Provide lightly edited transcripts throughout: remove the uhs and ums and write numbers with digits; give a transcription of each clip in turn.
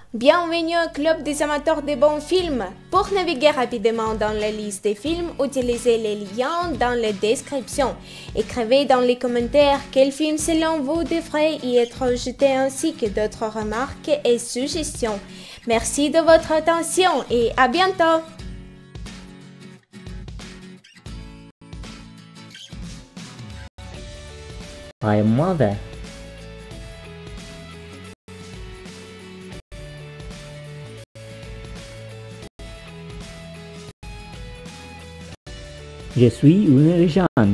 Bienvenue au club des amateurs de bons films. Pour naviguer rapidement dans la liste des films, utilisez les liens dans la description. Écrivez dans les commentaires quel film selon vous devrait y être jeté ainsi que d'autres remarques et suggestions. Merci de votre attention et à bientôt. My mother. Je suis une légende.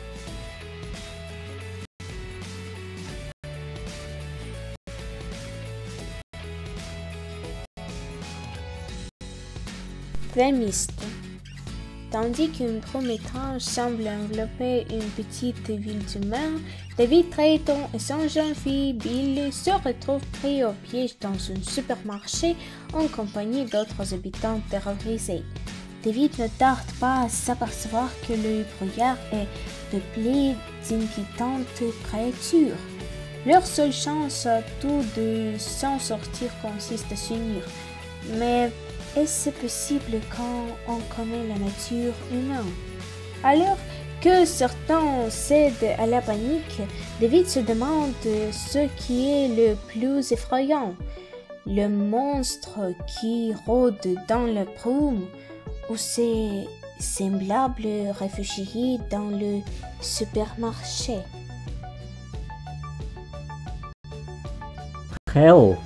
Prémisse. Tandis qu'une brume étrange semble envelopper une petite ville d'humains, David Drayton et son jeune fille Bill se retrouvent pris au piège dans un supermarché en compagnie d'autres habitants terrorisés. David ne tarde pas à s'apercevoir que le brouillard est peuplé d'inquiétantes créatures. Leur seule chance à tout de s'en sortir consiste à s'unir. Mais est-ce possible quand on connaît la nature humaine? Alors que certains cèdent à la panique, David se demande ce qui est le plus effrayant. Le monstre qui rôde dans la brume ou ces semblables réfugiés dans le supermarché. Hell.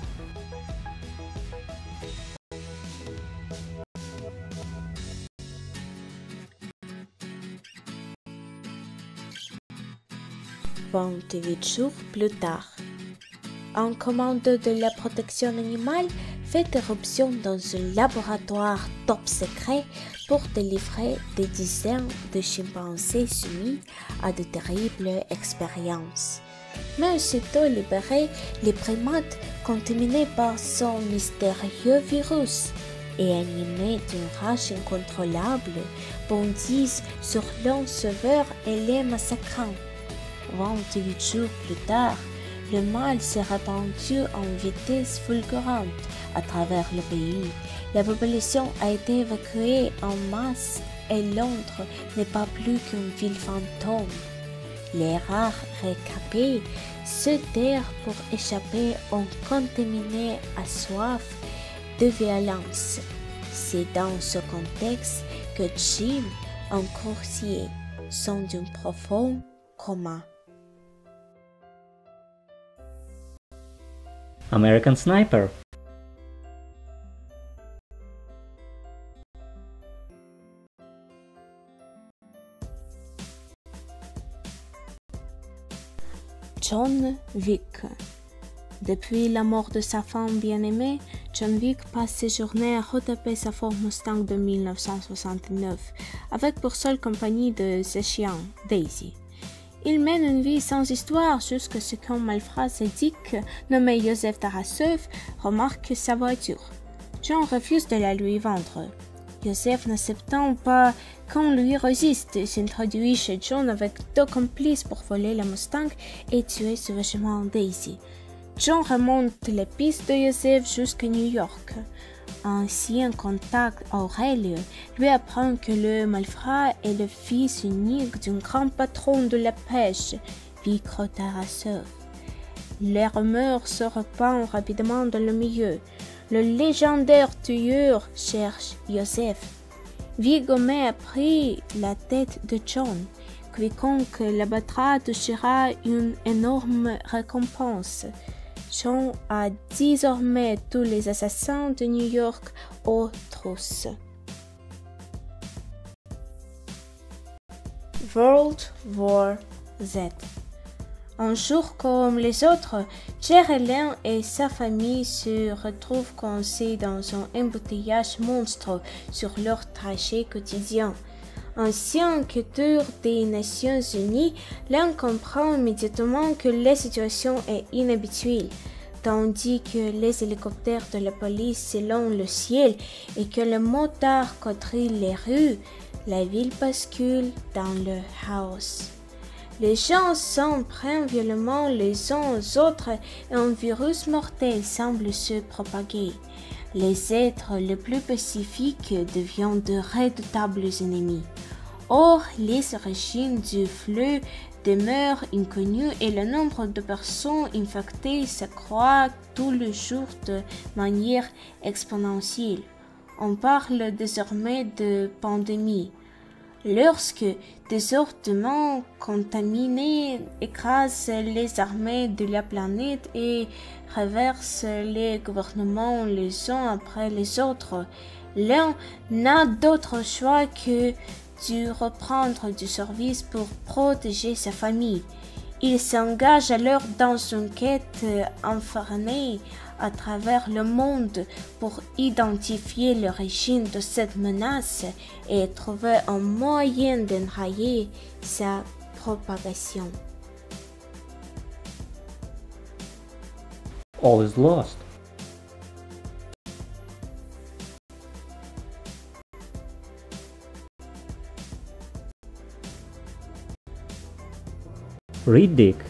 Vingt-huit jours plus tard, un commando de la protection animale fait éruption dans un laboratoire top secret pour délivrer des dizaines de chimpanzés soumis à de terribles expériences. Mais aussitôt libérés, les primates, contaminés par son mystérieux virus et animés d'une rage incontrôlable, bondissent sur leurs sauveurs et les massacrant. 28 jours plus tard, le mal s'est répandu en vitesse fulgurante à travers le pays. La population a été évacuée en masse et Londres n'est pas plus qu'une ville fantôme. Les rares rescapés se terrent pour échapper aux contaminés à soif de violence. C'est dans ce contexte que Jim, un coursier, sont d'un profond coma. American Sniper. John Wick. Depuis la mort de sa femme bien-aimée, John Wick passe ses journées à retaper sa Ford Mustang de 1969, avec pour seule compagnie de ses chiens, Daisy. Il mène une vie sans histoire jusqu'à ce qu'un malfrat sadique nommé Joseph Tarasov remarque sa voiture. John refuse de la lui vendre. Joseph, n'acceptant pas qu'on lui résiste, s'introduit chez John avec deux complices pour voler la Mustang et tuer sauvagement Daisy. John remonte les pistes de Joseph jusqu'à New York. Un ancien contact, Aurelio, lui apprend que le malfrat est le fils unique d'un grand patron de la pêche, Viggo Tarasov. Les rumeurs se répandent rapidement dans le milieu. Le légendaire tueur cherche Joseph. Viggo a pris la tête de John. Quiconque l'abattra touchera une énorme récompense. John a désormais tous les assassins de New York aux trousses. World War Z. Un jour comme les autres, Jerry et sa famille se retrouvent coincés dans un embouteillage monstre sur leur trajet quotidien. Ancien enquêteur des Nations Unies, l'un comprend immédiatement que la situation est inhabituelle, tandis que les hélicoptères de la police s'élèvent le ciel et que le motard quadrille les rues, la ville bascule dans le chaos. Les gens s'en prennent violemment les uns aux autres et un virus mortel semble se propager. Les êtres les plus pacifiques deviennent de redoutables ennemis. Or, les origines du flux demeurent inconnues et le nombre de personnes infectées s'accroît tous les jours de manière exponentielle. On parle désormais de pandémie. Lorsque des ordures contaminés écrasent les armées de la planète et renversent les gouvernements les uns après les autres, l'un n'a d'autre choix que de reprendre du service pour protéger sa famille. Il s'engage alors dans une quête infernale à travers le monde pour identifier l'origine de cette menace et trouver un moyen d'enrayer sa propagation. All is lost. Read Dick.